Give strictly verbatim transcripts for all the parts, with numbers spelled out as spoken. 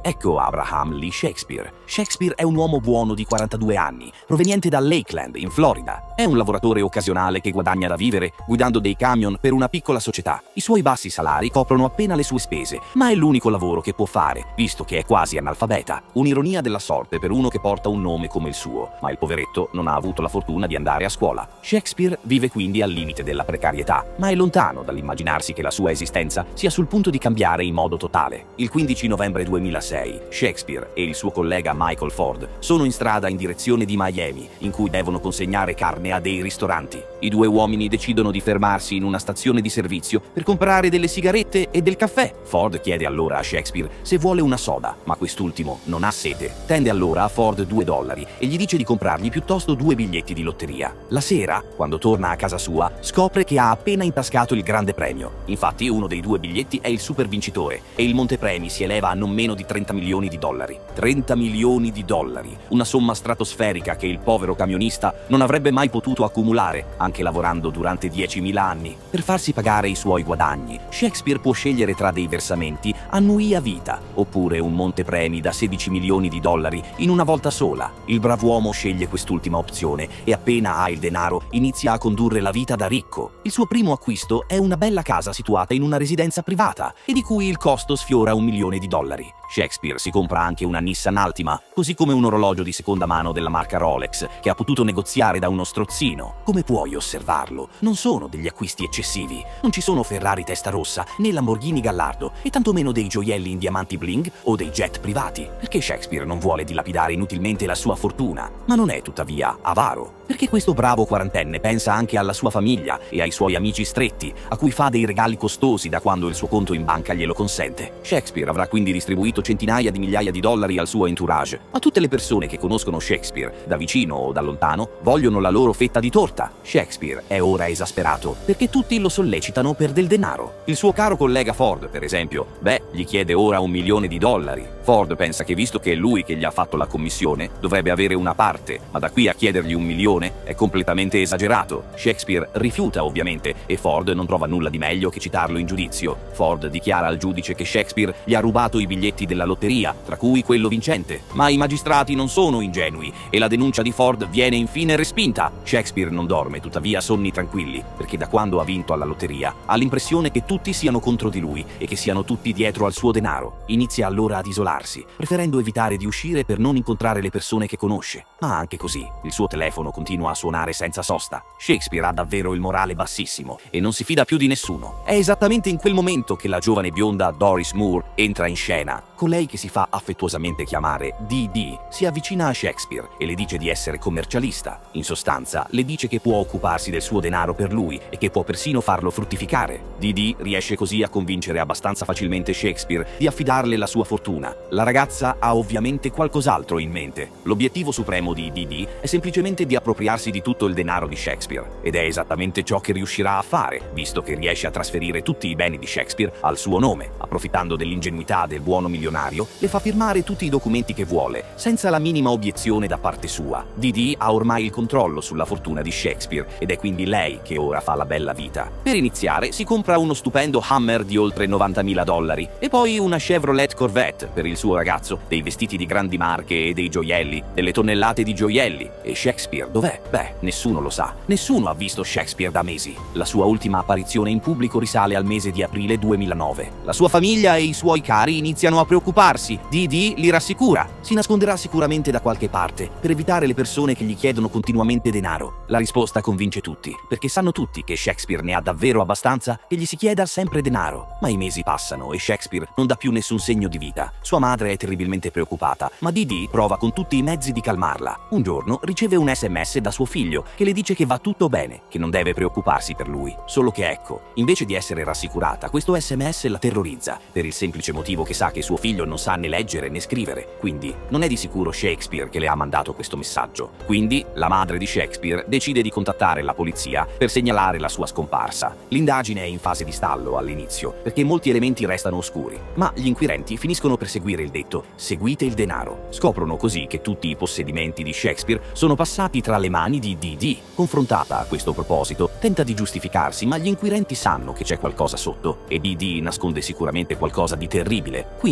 Ecco Abraham Lee Shakespeare. Shakespeare è un uomo buono di quarantadue anni, proveniente da Lakeland, in Florida. È un lavoratore occasionale che guadagna da vivere guidando dei camion per una piccola società. I suoi bassi salari coprono appena le sue spese, ma è l'unico lavoro che può fare, visto che è quasi analfabeta. Un'ironia della sorte per uno che porta un nome come il suo, ma il poveretto non ha avuto la fortuna di andare a scuola. Shakespeare vive quindi al limite della precarietà, ma è lontano dall'immaginarsi che la sua esistenza sia sul punto di cambiare in modo totale. Il quindici novembre duemilasei, Shakespeare e il suo collega Michael Ford sono in strada in direzione di Miami, in cui devono consegnare carne a dei ristoranti. I due uomini decidono di fermarsi in una stazione di servizio per comprare delle sigarette e del caffè. Ford chiede allora a Shakespeare se vuole una soda, ma quest'ultimo non ha sete. Tende allora a Ford due dollari e gli dice di comprargli piuttosto due biglietti di lotteria. La sera, quando torna a casa sua, scopre che ha appena intascato il grande premio. Infatti uno dei due biglietti è il super vincitore e il montepremi si eleva a non meno di trenta milioni di dollari. trenta milioni di dollari, una somma stratosferica che il povero camionista non avrebbe mai potuto accumulare, anche lavorando durante diecimila anni. Per farsi pagare i suoi guadagni, Shakespeare può scegliere tra dei versamenti annui a vita, oppure un montepremi da sedici milioni di dollari in una volta sola. Il brav'uomo sceglie quest'ultima opzione e appena ha il denaro inizia a condurre la vita da ricco. Il suo primo acquisto è una bella casa situata in una residenza privata e di cui il costo sfiora un milione di dollari. Shakespeare si compra anche una Nissan Altima, così come un orologio di seconda mano della marca Rolex, che ha potuto negoziare da uno strozzino. Come puoi osservarlo, non sono degli acquisti eccessivi. Non ci sono Ferrari Testarossa, né Lamborghini Gallardo, e tantomeno dei gioielli in diamanti bling o dei jet privati, perché Shakespeare non vuole dilapidare inutilmente la sua fortuna. Ma non è tuttavia avaro, perché questo bravo quarantenne pensa anche alla sua famiglia e ai suoi amici stretti, a cui fa dei regali costosi da quando il suo conto in banca glielo consente. Shakespeare avrà quindi distribuito centinaia di migliaia di dollari al suo entourage, ma tutte le persone che conoscono Shakespeare, da vicino o da lontano, vogliono la loro fetta di torta. Shakespeare è ora esasperato, perché tutti lo sollecitano per del denaro. Il suo caro collega Ford, per esempio, beh, gli chiede ora un milione di dollari. Ford pensa che visto che è lui che gli ha fatto la commissione, dovrebbe avere una parte, ma da qui a chiedergli un milione è completamente esagerato. Shakespeare rifiuta ovviamente e Ford non trova nulla di meglio che citarlo in giudizio. Ford dichiara al giudice che Shakespeare gli ha rubato i biglietti della lotteria, tra cui quello vincente. Ma i magistrati non sono ingenui e la denuncia di Ford viene infine respinta. Shakespeare non dorme tuttavia sonni tranquilli, perché da quando ha vinto alla lotteria ha l'impressione che tutti siano contro di lui e che siano tutti dietro al suo denaro. Inizia allora ad isolarsi, preferendo evitare di uscire per non incontrare le persone che conosce. Ma anche così, il suo telefono continua a suonare senza sosta. Shakespeare ha davvero il morale bassissimo e non si fida più di nessuno. È esattamente in quel momento che la giovane bionda Doris Moore entra in scena. Colei, che si fa affettuosamente chiamare Dee Dee, si avvicina a Shakespeare e le dice di essere commercialista. In sostanza, le dice che può occuparsi del suo denaro per lui e che può persino farlo fruttificare. Dee Dee riesce così a convincere abbastanza facilmente Shakespeare di affidarle la sua fortuna. La ragazza ha ovviamente qualcos'altro in mente. L'obiettivo supremo di Dee Dee è semplicemente di appropriarsi di tutto il denaro di Shakespeare, ed è esattamente ciò che riuscirà a fare, visto che riesce a trasferire tutti i beni di Shakespeare al suo nome. Approfittando dell'ingenuità del buono milionario, le fa firmare tutti i documenti che vuole, senza la minima obiezione da parte sua. Dee Dee ha ormai il controllo sulla fortuna di Shakespeare ed è quindi lei che ora fa la bella vita. Per iniziare si compra uno stupendo Hummer di oltre novantamila dollari e poi una Chevrolet Corvette per il suo ragazzo, dei vestiti di grandi marche e dei gioielli, delle tonnellate di gioielli. E Shakespeare dov'è? Beh, nessuno lo sa. Nessuno ha visto Shakespeare da mesi. La sua ultima apparizione in pubblico risale al mese di aprile duemilanove. La sua famiglia e i suoi cari iniziano a preoccuparsi. Dee Dee li rassicura. Si nasconderà sicuramente da qualche parte per evitare le persone che gli chiedono continuamente denaro. La risposta convince tutti, perché sanno tutti che Shakespeare ne ha davvero abbastanza che gli si chieda sempre denaro. Ma i mesi passano e Shakespeare non dà più nessun segno di vita. Sua madre è terribilmente preoccupata, ma Dee Dee prova con tutti i mezzi di calmarla. Un giorno riceve un sms da suo figlio che le dice che va tutto bene, che non deve preoccuparsi per lui. Solo che ecco, invece di essere rassicurata, questo sms la terrorizza, per il semplice motivo che sa che suo figlio non sa né leggere né scrivere. Quindi non è di sicuro Shakespeare che le ha mandato questo messaggio. Quindi la madre di Shakespeare decide di contattare la polizia per segnalare la sua scomparsa. L'indagine è in fase di stallo all'inizio, perché molti elementi restano oscuri, ma gli inquirenti finiscono per seguire il detto "seguite il denaro". Scoprono così che tutti i possedimenti di Shakespeare sono passati tra le mani di Dee Dee. Confrontata a questo proposito, tenta di giustificarsi, ma gli inquirenti sanno che c'è qualcosa sotto e Dee Dee nasconde sicuramente qualcosa di terribile. Quindi scavano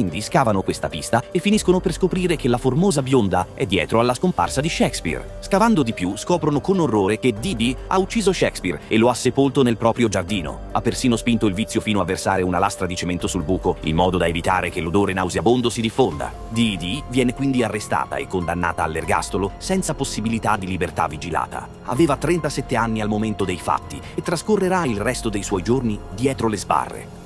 scavano questa pista e finiscono per scoprire che la formosa bionda è dietro alla scomparsa di Shakespeare. Scavando di più, scoprono con orrore che Didi ha ucciso Shakespeare e lo ha sepolto nel proprio giardino. Ha persino spinto il vizio fino a versare una lastra di cemento sul buco, in modo da evitare che l'odore nauseabondo si diffonda. Didi viene quindi arrestata e condannata all'ergastolo senza possibilità di libertà vigilata. Aveva trentasette anni al momento dei fatti e trascorrerà il resto dei suoi giorni dietro le sbarre.